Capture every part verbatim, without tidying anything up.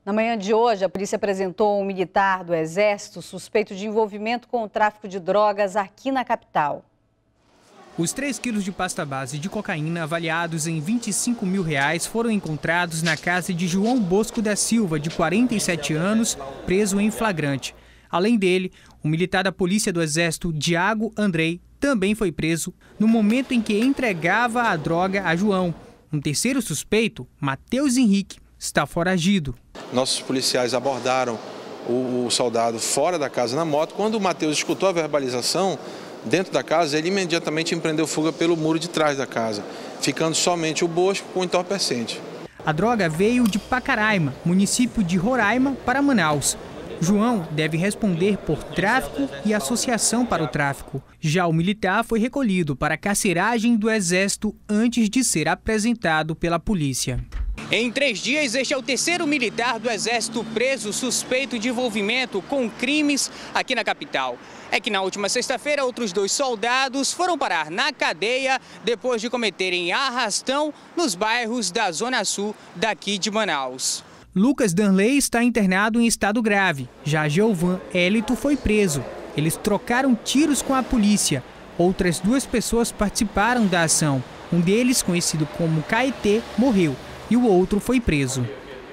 Na manhã de hoje, a polícia apresentou um militar do Exército suspeito de envolvimento com o tráfico de drogas aqui na capital. Os três quilos de pasta base de cocaína, avaliados em vinte e cinco mil reais, foram encontrados na casa de João Bosco da Silva, de quarenta e sete anos, preso em flagrante. Além dele, o militar da Polícia do Exército, Diago Andrei, também foi preso no momento em que entregava a droga a João. Um terceiro suspeito, Matheus Henrique, está foragido. Nossos policiais abordaram o, o soldado fora da casa na moto. Quando o Matheus escutou a verbalização dentro da casa, ele imediatamente empreendeu fuga pelo muro de trás da casa, ficando somente o Bosco com o entorpecente. A droga veio de Pacaraima, município de Roraima, para Manaus. João deve responder por tráfico e associação para o tráfico. Já o militar foi recolhido para a carceragem do Exército antes de ser apresentado pela polícia. Em três dias, este é o terceiro militar do Exército preso suspeito de envolvimento com crimes aqui na capital. É que na última sexta-feira, outros dois soldados foram parar na cadeia depois de cometerem arrastão nos bairros da Zona Sul daqui de Manaus. Lucas Danley está internado em estado grave. Já Geovan Hélito foi preso. Eles trocaram tiros com a polícia. Outras duas pessoas participaram da ação. Um deles, conhecido como Caetê, morreu e o outro foi preso.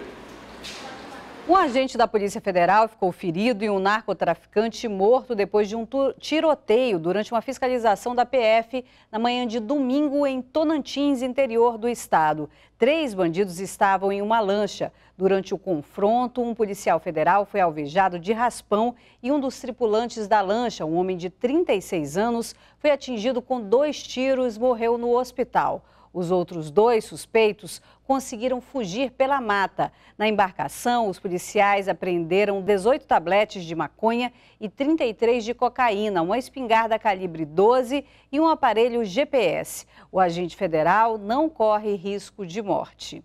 Um agente da Polícia Federal ficou ferido e um narcotraficante morto depois de um tiroteio durante uma fiscalização da P F na manhã de domingo em Tonantins, interior do estado. Três bandidos estavam em uma lancha. Durante o confronto, um policial federal foi alvejado de raspão e um dos tripulantes da lancha, um homem de trinta e seis anos, foi atingido com dois tiros e morreu no hospital. Os outros dois suspeitos conseguiram fugir pela mata. Na embarcação, os policiais apreenderam dezoito tabletes de maconha e trinta e três de cocaína, uma espingarda calibre doze e um aparelho G P S. O agente federal não corre risco de morte.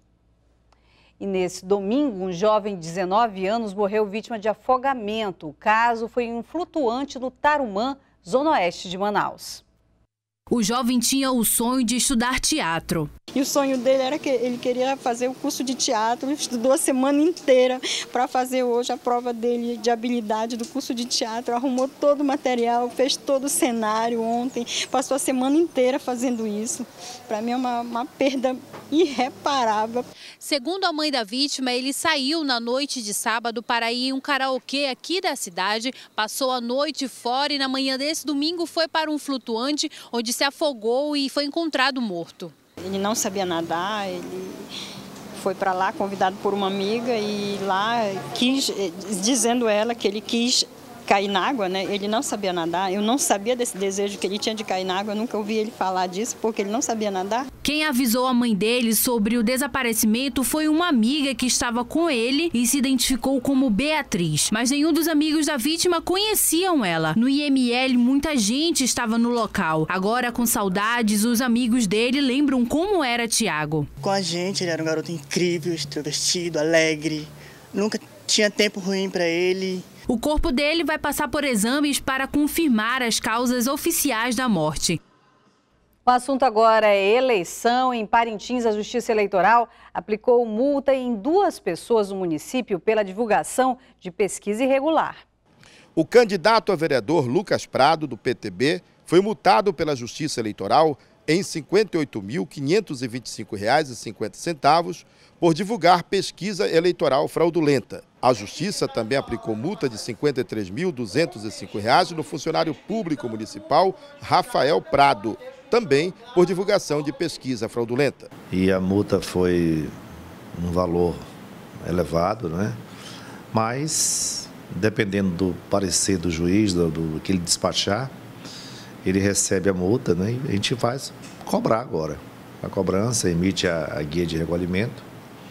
E nesse domingo, um jovem de dezenove anos morreu vítima de afogamento. O caso foi em um flutuante no Tarumã, zona oeste de Manaus. O jovem tinha o sonho de estudar teatro. E o sonho dele era que ele queria fazer o curso de teatro, estudou a semana inteira para fazer hoje a prova dele de habilidade do curso de teatro, arrumou todo o material, fez todo o cenário ontem, passou a semana inteira fazendo isso. Para mim é uma, uma perda irreparável. Segundo a mãe da vítima, ele saiu na noite de sábado para ir em um karaokê aqui da cidade, passou a noite fora e na manhã desse domingo foi para um flutuante onde se afogou e foi encontrado morto. Ele não sabia nadar, ele foi para lá convidado por uma amiga e lá quis, dizendo ela que ele quis cair na água, né? Ele não sabia nadar, eu não sabia desse desejo que ele tinha de cair na água, eu nunca ouvi ele falar disso porque ele não sabia nadar. Quem avisou a mãe dele sobre o desaparecimento foi uma amiga que estava com ele e se identificou como Beatriz, mas nenhum dos amigos da vítima conheciam ela. No I M L, muita gente estava no local. Agora, com saudades, os amigos dele lembram como era Tiago. Com a gente, ele era um garoto incrível, extrovertido, alegre, nunca tinha tempo ruim para ele. O corpo dele vai passar por exames para confirmar as causas oficiais da morte. O assunto agora é eleição. Em Parintins, a Justiça Eleitoral aplicou multa em duas pessoas no município pela divulgação de pesquisa irregular. O candidato a vereador Lucas Prado, do P T B, foi multado pela Justiça Eleitoral em cinquenta e oito mil, quinhentos e vinte e cinco reais e cinquenta centavos por divulgar pesquisa eleitoral fraudulenta. A Justiça também aplicou multa de cinquenta e três mil, duzentos e cinco reais no funcionário público municipal Rafael Prado, também por divulgação de pesquisa fraudulenta. E a multa foi um valor elevado, né? Mas, dependendo do parecer do juiz, do, do que ele despachar, ele recebe a multa, né? E a gente faz cobrar agora. A cobrança emite a, a guia de recolhimento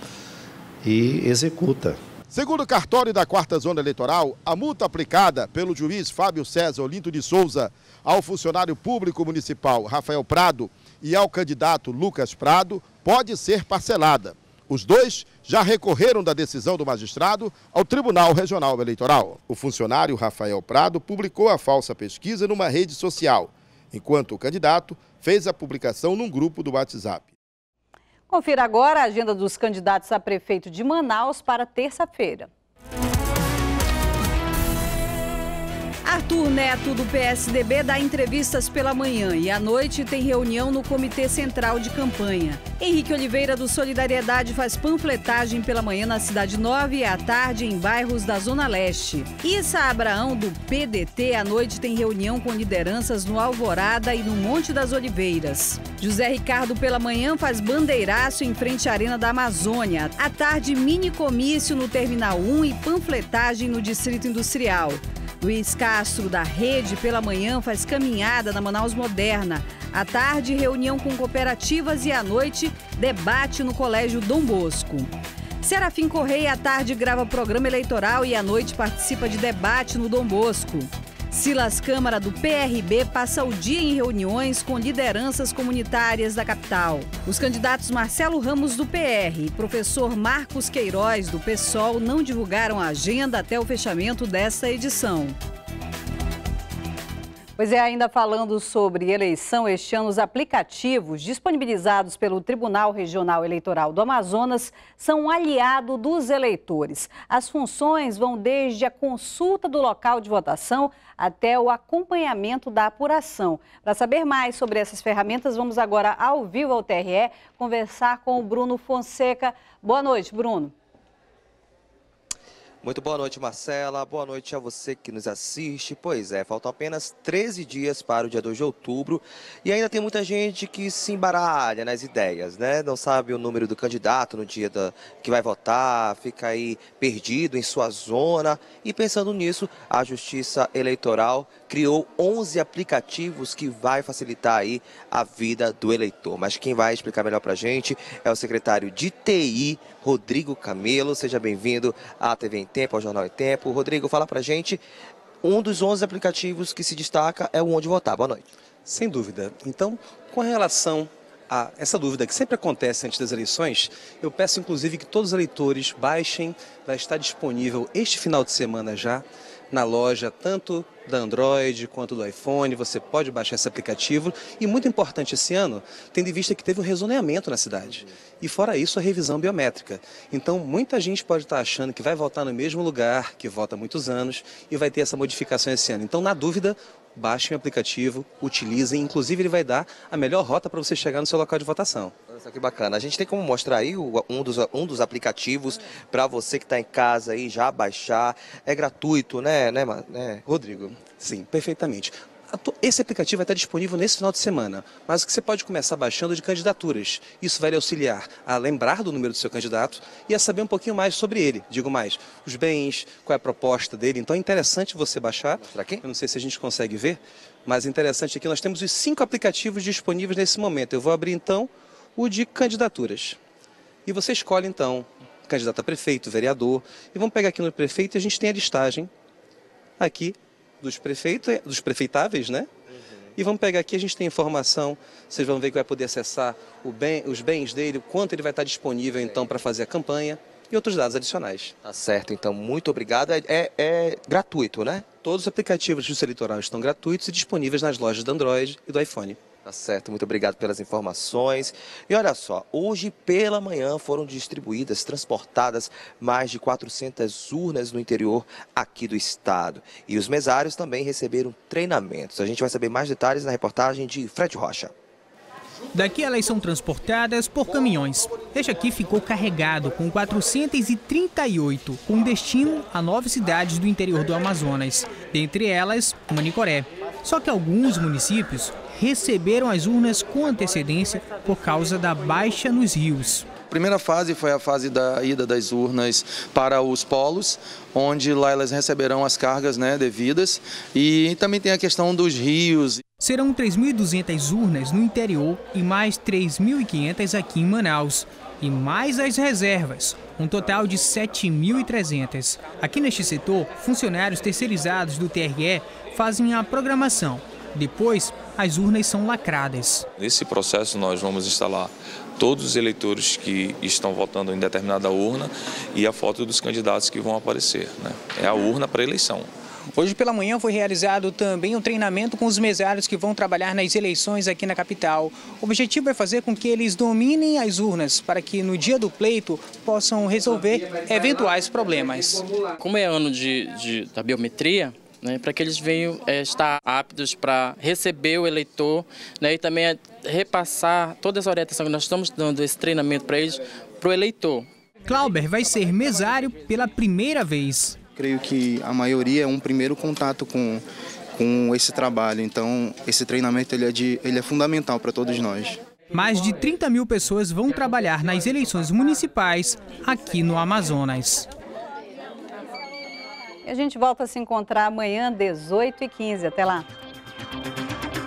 e executa. Segundo o cartório da quarta Zona Eleitoral, a multa aplicada pelo juiz Fábio César Olinto de Souza ao funcionário público municipal Rafael Prado e ao candidato Lucas Prado pode ser parcelada. Os dois já recorreram da decisão do magistrado ao Tribunal Regional Eleitoral. O funcionário Rafael Prado publicou a falsa pesquisa numa rede social, enquanto o candidato fez a publicação num grupo do WhatsApp. Confira agora a agenda dos candidatos a prefeito de Manaus para terça-feira. Arthur Neto, do P S D B, dá entrevistas pela manhã e à noite tem reunião no Comitê Central de Campanha. Henrique Oliveira, do Solidariedade, faz panfletagem pela manhã na Cidade Nova e à tarde em bairros da Zona Leste. Issa Abraão, do P D T, à noite tem reunião com lideranças no Alvorada e no Monte das Oliveiras. José Ricardo, pela manhã, faz bandeiraço em frente à Arena da Amazônia. À tarde, mini comício no Terminal um e panfletagem no Distrito Industrial. Luiz Castro, da Rede, pela manhã faz caminhada na Manaus Moderna. À tarde, reunião com cooperativas e à noite, debate no Colégio Dom Bosco. Serafim Correia, à tarde, grava programa eleitoral e à noite participa de debate no Dom Bosco. Silas Câmara, do P R B, passa o dia em reuniões com lideranças comunitárias da capital. Os candidatos Marcelo Ramos, do P R, e professor Marcos Queiroz, do PSOL, não divulgaram a agenda até o fechamento desta edição. Pois é, ainda falando sobre eleição, este ano os aplicativos disponibilizados pelo Tribunal Regional Eleitoral do Amazonas são um aliado dos eleitores. As funções vão desde a consulta do local de votação até o acompanhamento da apuração. Para saber mais sobre essas ferramentas, vamos agora ao vivo ao T R E conversar com o Bruno Fonseca. Boa noite, Bruno. Muito boa noite, Marcela. Boa noite a você que nos assiste. Pois é, faltam apenas treze dias para o dia dois de outubro e ainda tem muita gente que se embaralha nas ideias, né? Não sabe o número do candidato no dia da, que vai votar, fica aí perdido em sua zona. E pensando nisso, a Justiça Eleitoral criou onze aplicativos que vai facilitar aí a vida do eleitor. Mas quem vai explicar melhor para a gente é o secretário de T I, Rodrigo Camelo. Seja bem-vindo à T V em Tempo, ao Jornal em Tempo. Rodrigo, fala pra gente, um dos onze aplicativos que se destaca é o Onde Votar. Boa noite. Sem dúvida. Então, com relação a essa dúvida que sempre acontece antes das eleições, eu peço inclusive que todos os eleitores baixem, vai estar disponível este final de semana já na loja, tanto da Android quanto do iPhone, você pode baixar esse aplicativo. E muito importante esse ano, tendo em vista que teve um rezoneamento na cidade. E fora isso, a revisão biométrica. Então, muita gente pode estar achando que vai votar no mesmo lugar, que vota há muitos anos, e vai ter essa modificação esse ano. Então, na dúvida, baixem o aplicativo, utilizem, inclusive ele vai dar a melhor rota para você chegar no seu local de votação. Olha só que bacana. A gente tem como mostrar aí um dos, um dos aplicativos para você que está em casa aí já baixar. É gratuito, né, né, né, Rodrigo? Sim, perfeitamente. Esse aplicativo vai estar disponível nesse final de semana, mas que você pode começar baixando de candidaturas. Isso vai lhe auxiliar a lembrar do número do seu candidato e a saber um pouquinho mais sobre ele. Digo mais, os bens, qual é a proposta dele. Então é interessante você baixar. Eu não sei se a gente consegue ver, mas interessante aqui, nós temos os cinco aplicativos disponíveis nesse momento. Eu vou abrir então o de candidaturas. E você escolhe então candidato a prefeito, vereador. E vamos pegar aqui no prefeito e a gente tem a listagem aqui dos prefeitos, dos prefeitáveis, né? Uhum. E vamos pegar aqui, a gente tem informação, vocês vão ver que vai poder acessar o bem, os bens dele, o quanto ele vai estar disponível, então, para fazer a campanha e outros dados adicionais. Tá certo, então, muito obrigado. É, é, é gratuito, né? Todos os aplicativos de Justiça Eleitoral estão gratuitos e disponíveis nas lojas do Android e do iPhone. Tá certo, muito obrigado pelas informações. E olha só, hoje pela manhã foram distribuídas, transportadas mais de quatrocentas urnas no interior aqui do estado. E os mesários também receberam treinamentos. A gente vai saber mais detalhes na reportagem de Fred Rocha. Daqui elas são transportadas por caminhões. Este aqui ficou carregado com quatrocentas e trinta e oito, com destino a nove cidades do interior do Amazonas, dentre elas Manicoré. Só que alguns municípios receberam as urnas com antecedência por causa da baixa nos rios. A primeira fase foi a fase da ida das urnas para os polos, onde lá elas receberão as cargas, né, devidas, e também tem a questão dos rios. Serão três mil e duzentas urnas no interior e mais três mil e quinhentas aqui em Manaus. E mais as reservas, um total de sete mil e trezentas. Aqui neste setor, funcionários terceirizados do T R E fazem a programação. Depois, as urnas são lacradas. Nesse processo, nós vamos instalar todos os eleitores que estão votando em determinada urna e a foto dos candidatos que vão aparecer, né? É a urna para eleição. Hoje pela manhã foi realizado também um treinamento com os mesários que vão trabalhar nas eleições aqui na capital. O objetivo é fazer com que eles dominem as urnas para que no dia do pleito possam resolver eventuais problemas. Como é ano de, de, da biometria, né, para que eles venham é, estar aptos para receber o eleitor, né, e também é, repassar toda essa orientação que nós estamos dando, esse treinamento para eles, para o eleitor. Clauber vai ser mesário pela primeira vez. Creio que a maioria é um primeiro contato com, com esse trabalho, então esse treinamento ele é, de, ele é fundamental para todos nós. Mais de trinta mil pessoas vão trabalhar nas eleições municipais aqui no Amazonas. A gente volta a se encontrar amanhã, dezoito e quinze. Até lá.